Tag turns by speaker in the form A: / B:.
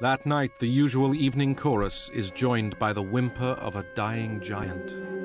A: That night, the usual evening chorus is joined by the whimper of a dying giant.